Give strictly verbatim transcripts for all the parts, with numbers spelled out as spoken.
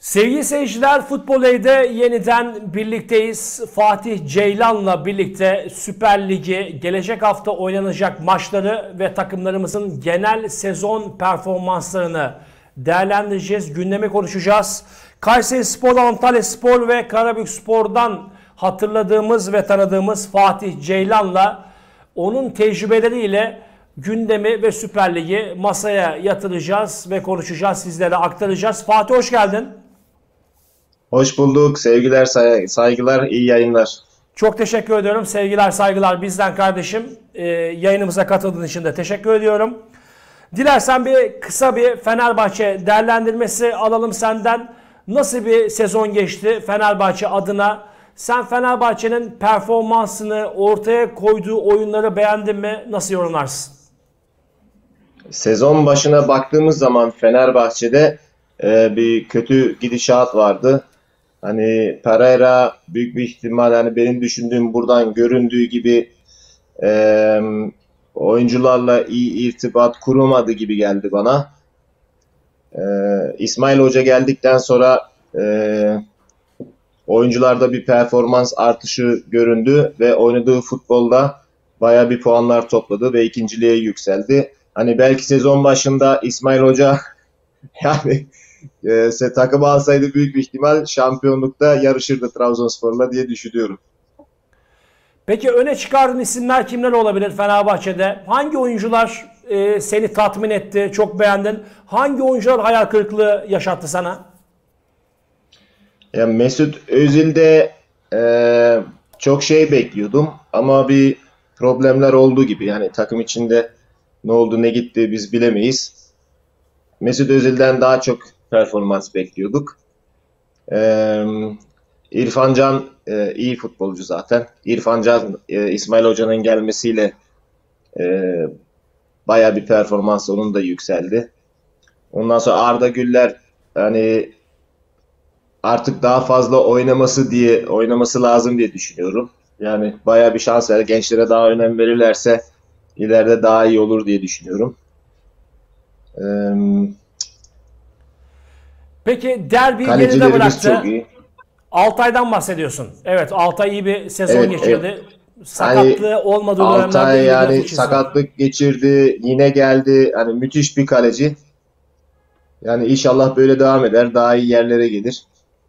Sevgili seyirciler, Futbol E'de yeniden birlikteyiz. Fatih Ceylan'la birlikte Süper Ligi, gelecek hafta oynanacak maçları ve takımlarımızın genel sezon performanslarını değerlendireceğiz. Gündemi konuşacağız. Kayserispor, Antalyaspor ve Karabükspor'dan hatırladığımız ve tanıdığımız Fatih Ceylan'la onun tecrübeleriyle gündemi ve Süper Ligi masaya yatıracağız ve konuşacağız, sizlere aktaracağız. Fatih, hoş geldin. Hoş bulduk. Sevgiler, say- saygılar, iyi yayınlar. Çok teşekkür ediyorum. Sevgiler, saygılar bizden kardeşim. Ee, yayınımıza katıldığın için de teşekkür ediyorum. Dilersen bir kısa bir Fenerbahçe değerlendirmesi alalım senden. Nasıl bir sezon geçti Fenerbahçe adına? Sen Fenerbahçe'nin performansını, ortaya koyduğu oyunları beğendin mi? Nasıl yorumlarsın? Sezon başına baktığımız zaman Fenerbahçe'de e, bir kötü gidişat vardı. Hani Pereira büyük bir ihtimal, hani benim düşündüğüm, buradan göründüğü gibi e, oyuncularla iyi irtibat kuramadı gibi geldi bana. E, İsmail Hoca geldikten sonra e, oyuncularda bir performans artışı göründü ve oynadığı futbolda bayağı bir puanlar topladı ve ikinciliğe yükseldi. Hani belki sezon başında İsmail Hoca yani e, takımı alsaydı büyük bir ihtimal şampiyonlukta yarışırdı Trabzonspor'la diye düşünüyorum. Peki öne çıkardığın isimler kimler olabilir Fenerbahçe'de? Hangi oyuncular e, seni tatmin etti, çok beğendin? Hangi oyuncular hayal kırıklığı yaşattı sana? Ya Mesut Özil'de e, çok şey bekliyordum ama bir problemler olduğu gibi, yani takım içinde ne oldu ne gitti biz bilemeyiz. Mesut Özil'den daha çok performans bekliyorduk. Ee, İrfan Can e, iyi futbolcu zaten. İrfan Can e, İsmail Hoca'nın gelmesiyle e, baya bir performans onun da yükseldi. Ondan sonra Arda Güler, hani artık daha fazla oynaması diye oynaması lazım diye düşünüyorum. Yani baya bir şans ver. Gençlere daha önem verirlerse ileride daha iyi olur diye düşünüyorum. Ee, Peki derbiyi geride Kalecilerimiz çok bıraktı. iyi. Altay'dan bahsediyorsun. Evet, Altay iyi bir sezon Evet, evet. geçirdi. Hani Sakatlığı olmadığı dönemlerde Altay iyi bir grafik yani çizdi. sakatlık geçirdi, yine geldi. Hani müthiş bir kaleci. Yani inşallah böyle devam eder, daha iyi yerlere gelir.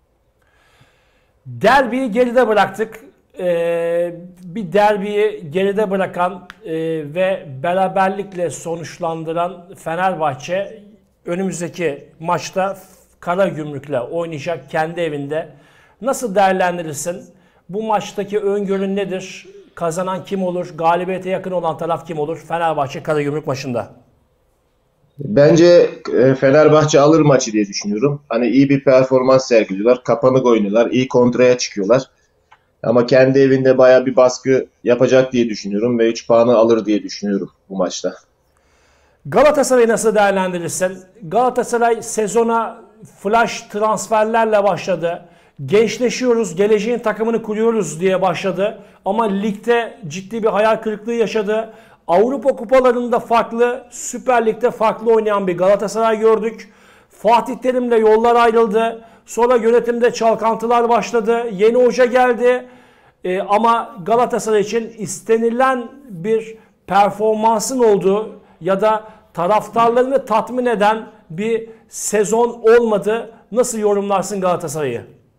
Derbiyi geride bıraktık. Ee, bir derbiyi geride bırakan e, ve beraberlikle sonuçlandıran Fenerbahçe önümüzdeki maçta Karagümrük'le oynayacak kendi evinde. Nasıl değerlendirirsin? Bu maçtaki öngörün nedir? Kazanan kim olur? Galibiyete yakın olan taraf kim olur? Fenerbahçe Karagümrük maçında. Bence e, Fenerbahçe alır maçı diye düşünüyorum. Hani iyi bir performans sergiliyorlar, kapanık oynuyorlar, iyi kontraya çıkıyorlar. Ama kendi evinde baya bir baskı yapacak diye düşünüyorum ve üç puanı alır diye düşünüyorum bu maçta. Galatasaray'ı nasıl değerlendirirsin? Galatasaray sezona flash transferlerle başladı. Gençleşiyoruz, geleceğin takımını kuruyoruz diye başladı. Ama ligde ciddi bir hayal kırıklığı yaşadı. Avrupa kupalarında farklı, Süper Lig'de farklı oynayan bir Galatasaray gördük. Fatih Terim'le yollar ayrıldı. Sonra yönetimde çalkantılar başladı. Yeni hoca geldi. Ee, ama Galatasaray için istenilen bir performansın olduğu ya da taraftarlarını tatmin eden bir sezon olmadı. Nasıl yorumlarsın Galatasaray'ı?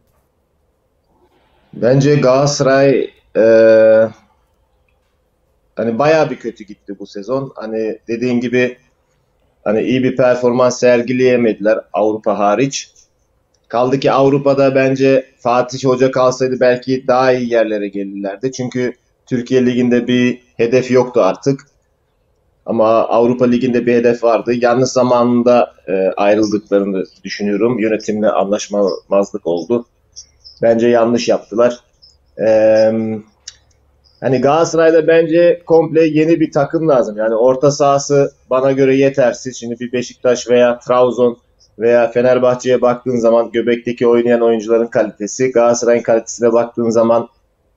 Bence Galatasaray e, hani bayağı bir kötü gitti bu sezon. Hani dediğin gibi, hani iyi bir performans sergileyemediler Avrupa hariç. Kaldı ki Avrupa'da bence Fatih Hoca kalsaydı belki daha iyi yerlere gelirlerdi. Çünkü Türkiye Ligi'nde bir hedef yoktu artık. Ama Avrupa Ligi'nde bir hedef vardı. Yanlış zamanında e, ayrıldıklarını düşünüyorum. Yönetimle anlaşmazlık oldu. Bence yanlış yaptılar. Eee Hani Galatasaray'da bence komple yeni bir takım lazım. Yani orta sahası bana göre yetersiz. Şimdi bir Beşiktaş veya Trabzon veya Fenerbahçe'ye baktığın zaman göbekteki oynayan oyuncuların kalitesi, Galatasaray'ın kalitesine baktığın zaman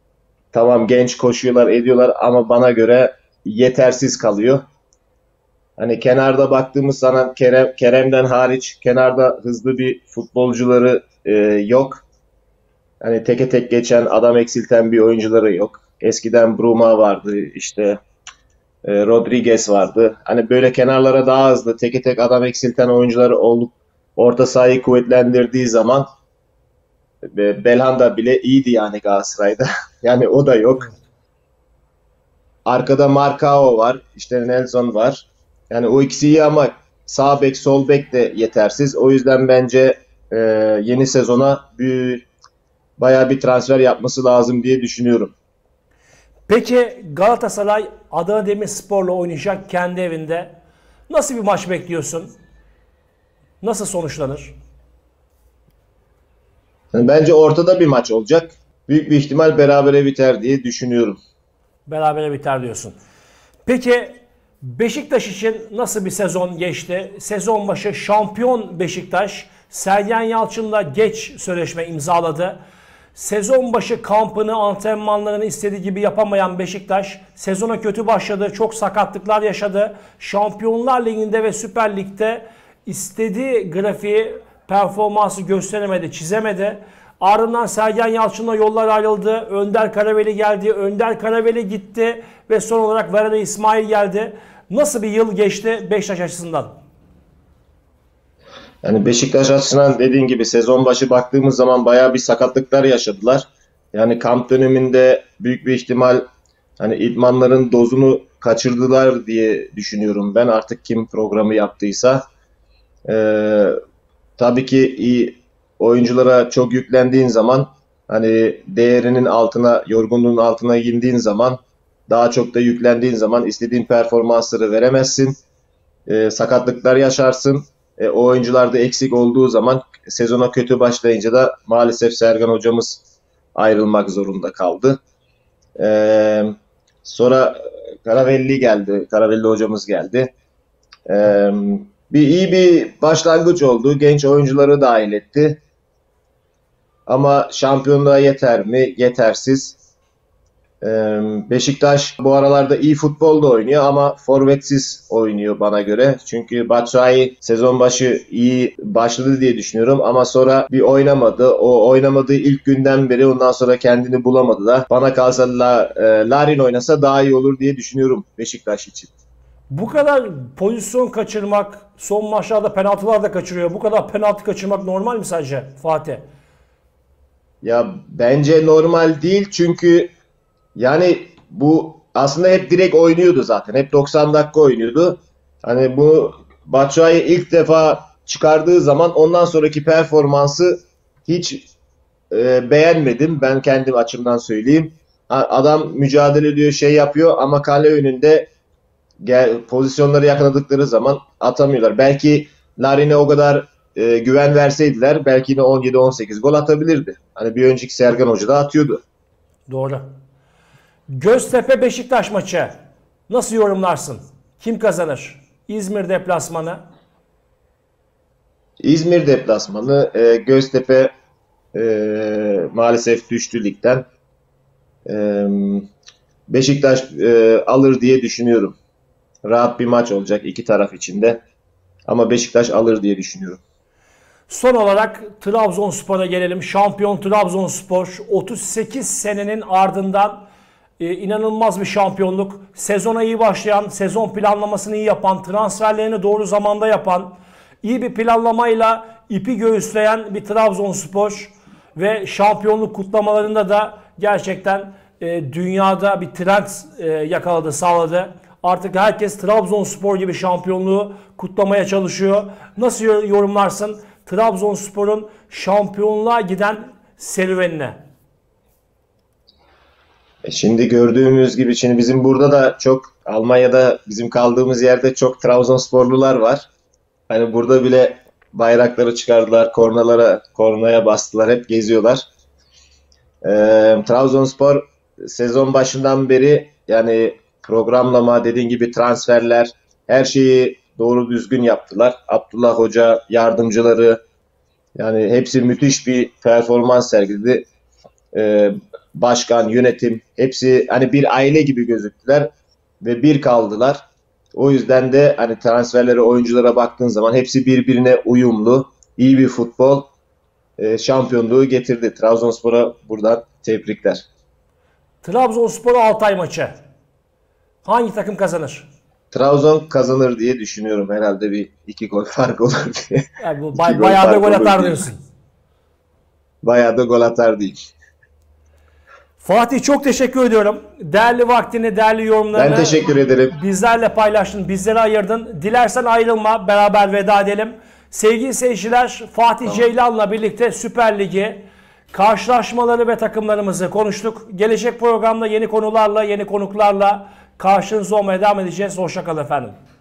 tamam genç koşuyorlar ediyorlar ama bana göre yetersiz kalıyor. Hani kenarda baktığımız zaman Kerem, Kerem'den hariç kenarda hızlı bir futbolcuları e, yok. Hani teke tek geçen, adam eksilten bir oyuncuları yok. Eskiden Bruma vardı, işte e, Rodriguez vardı. Hani böyle kenarlara daha hızlı, teke tek adam eksilten oyuncuları olup orta sahayı kuvvetlendirdiği zaman e, Belhanda bile iyiydi yani Galatasaray'da. Yani o da yok. Arkada Marcao var, işte Nelson var. Yani o ikisi iyi ama sağ bek, sol bek de yetersiz. O yüzden bence e, yeni sezona bir, bayağı bir transfer yapması lazım diye düşünüyorum. Peki Galatasaray Adana Demirspor'la oynayacak kendi evinde. Nasıl bir maç bekliyorsun? Nasıl sonuçlanır? Yani bence ortada bir maç olacak. Büyük bir ihtimal berabere biter diye düşünüyorum. Berabere biter diyorsun. Peki Beşiktaş için nasıl bir sezon geçti? Sezon başı şampiyon Beşiktaş Sergen Yalçın'la geç sözleşme imzaladı. Sezon başı kampını, antrenmanlarını istediği gibi yapamayan Beşiktaş sezona kötü başladı. Çok sakatlıklar yaşadı. Şampiyonlar Ligi'nde ve Süper Lig'de istediği grafiği, performansı gösteremedi, çizemedi. Ardından Sergen Yalçın'la yollar ayrıldı. Önder Karaveli geldi. Önder Karaveli gitti. Ve son olarak Verena İsmail geldi. Nasıl bir yıl geçti Beşiktaş açısından? Yani Beşiktaş açısından dediğin gibi sezon başı baktığımız zaman bayağı bir sakatlıklar yaşadılar. Yani kamp döneminde büyük bir ihtimal hani idmanların dozunu kaçırdılar diye düşünüyorum ben. Artık kim programı yaptıysa. Ee, tabii ki iyi oyunculara çok yüklendiğin zaman hani değerinin altına, yorgunluğun altına indiğin zaman daha çok da yüklendiğin zaman istediğin performansları veremezsin. Ee, sakatlıklar yaşarsın. E, o oyuncular da eksik olduğu zaman sezona kötü başlayınca da maalesef Sergen hocamız ayrılmak zorunda kaldı. Ee, sonra Karavelli geldi. Karavelli hocamız geldi. Ee, bir iyi bir başlangıç oldu. Genç oyuncuları dahil etti. Ama şampiyonluğa yeter mi? Yetersiz. Ee, Beşiktaş bu aralarda iyi futbol da oynuyor ama forvetsiz oynuyor bana göre. Çünkü Batshuayi sezon başı iyi başladı diye düşünüyorum ama sonra bir oynamadı. O oynamadığı ilk günden beri ondan sonra kendini bulamadı da. Bana kalsa La, e, Larin oynasa daha iyi olur diye düşünüyorum Beşiktaş için. Bu kadar pozisyon kaçırmak, son maçlarda penaltılar da kaçırıyor. Bu kadar penaltı kaçırmak normal mi sence Fatih? Ya bence normal değil çünkü yani bu aslında hep direkt oynuyordu zaten. Hep doksan dakika oynuyordu. Hani bu Batshuayi ilk defa çıkardığı zaman ondan sonraki performansı hiç e, beğenmedim. Ben kendim açımdan söyleyeyim. A- Adam mücadele ediyor, şey yapıyor ama kale önünde gel, pozisyonları yakaladıkları zaman atamıyorlar. Belki Larin'e o kadar e, güven verseydiler belki yine on yedi on sekiz gol atabilirdi. Hani bir önceki Sergen Hoca da atıyordu. Doğru. Göztepe Beşiktaş maçı. Nasıl yorumlarsın? Kim kazanır? İzmir deplasmanı. İzmir deplasmanı e, Göztepe e, maalesef düştü ligden. E, Beşiktaş e, alır diye düşünüyorum. Rahat bir maç olacak iki taraf için de. Ama Beşiktaş alır diye düşünüyorum. Son olarak Trabzonspor'a gelelim. Şampiyon Trabzonspor otuz sekiz senenin ardından e, inanılmaz bir şampiyonluk. Sezona iyi başlayan, sezon planlamasını iyi yapan, transferlerini doğru zamanda yapan, iyi bir planlamayla ipi göğüsleyen bir Trabzonspor ve şampiyonluk kutlamalarında da gerçekten e, dünyada bir trend e, yakaladı, sağladı. Artık herkes Trabzonspor gibi şampiyonluğu kutlamaya çalışıyor. Nasıl yorumlarsın Trabzonspor'un şampiyonluğa giden serüvenine? E, Şimdi gördüğümüz gibi şimdi bizim burada da çok Almanya'da bizim kaldığımız yerde çok Trabzonsporlular var. Hani burada bile bayrakları çıkardılar, kornalara, kornaya bastılar, hep geziyorlar. Ee, Trabzonspor sezon başından beri yani programlama, dediğin gibi transferler, her şeyi doğru düzgün yaptılar. Abdullah Hoca, yardımcıları yani hepsi müthiş bir performans sergiledi. Ee, başkan, yönetim hepsi hani bir aile gibi gözüktüler ve bir kaldılar. O yüzden de hani transferlere, oyunculara baktığın zaman hepsi birbirine uyumlu, iyi bir futbol e, şampiyonluğu getirdi. Trabzonspor'a buradan tebrikler. Trabzonspor Altay maçı. Hangi takım kazanır? Trabzon kazanır diye düşünüyorum. Herhalde bir iki gol fark olur diye. Yani bu İki bay- gol bayağı da fark gol olur atar diye. diyorsun. Bayağı da gol atar değil. Fatih çok teşekkür ediyorum. Değerli vaktini, değerli yorumlarını Ben teşekkür ederim. bizlerle paylaştın, bizlere ayırdın. Dilersen ayrılma, beraber veda edelim. Sevgili seyirciler, Fatih Tamam. Ceylan'la birlikte Süper Ligi karşılaşmaları ve takımlarımızı konuştuk. Gelecek programda yeni konularla, yeni konuklarla karşınızda olmaya devam edeceğiz. Hoşça kalın efendim.